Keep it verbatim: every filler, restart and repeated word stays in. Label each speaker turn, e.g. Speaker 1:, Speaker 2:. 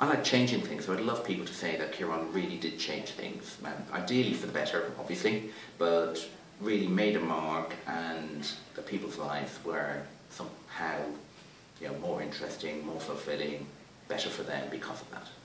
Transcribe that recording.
Speaker 1: I like changing things, so I'd love people to say that Ciarán really did change things. Um, ideally for the better, obviously, but really made a mark, and the people's lives were somehow, you know, more interesting, more fulfilling, better for them because of that.